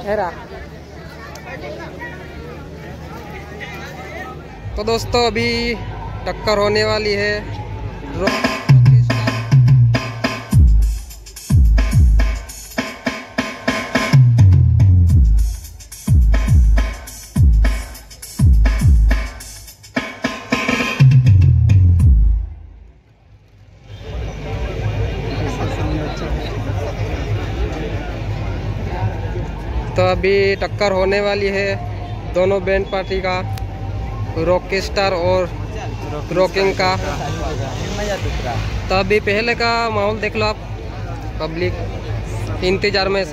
हेरा। तो दोस्तों अभी टक्कर होने वाली है तो अभी टक्कर होने वाली है दोनों बैंड पार्टी का, रॉकस्टार और रॉकिंग का। तो अभी पहले का माहौल देख लो आप, पब्लिक इंतजार में,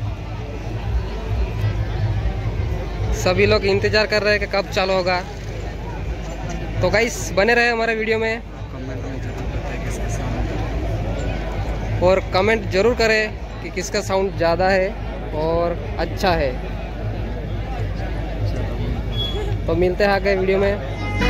सभी लोग इंतजार कर रहे हैं कि कब चालू होगा। तो गाइस बने रहे हमारे वीडियो में और कमेंट जरूर करें कि किसका साउंड ज़्यादा है और अच्छा है। तो मिलते हैं आगे वीडियो में।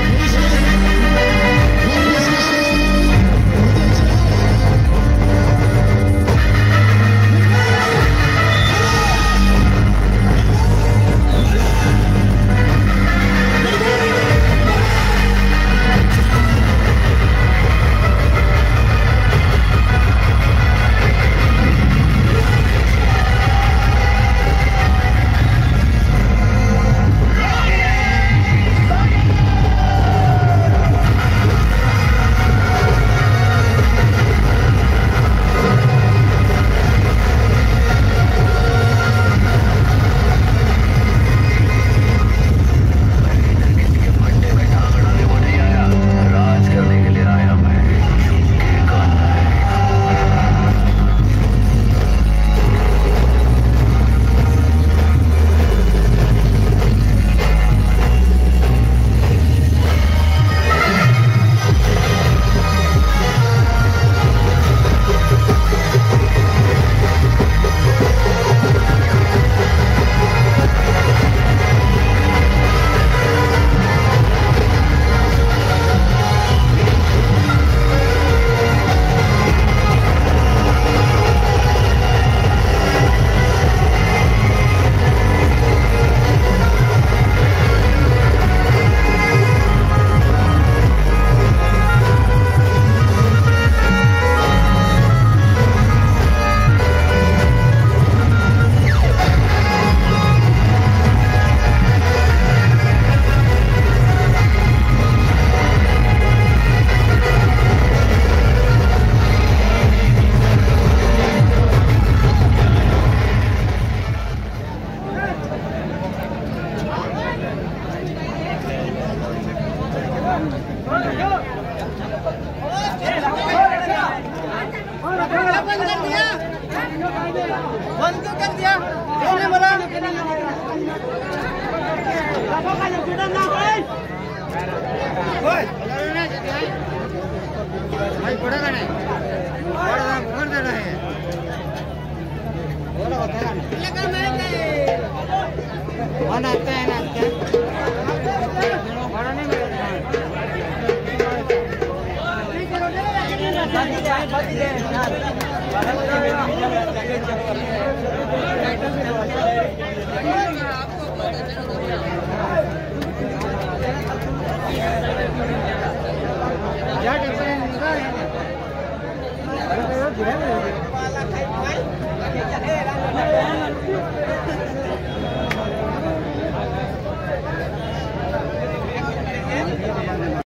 बंद क्यों कर दिया? किसने बोला? भाई बड़ा गाना है, बड़ा गाना है। कौन आता है ना बड़ा नहीं क्या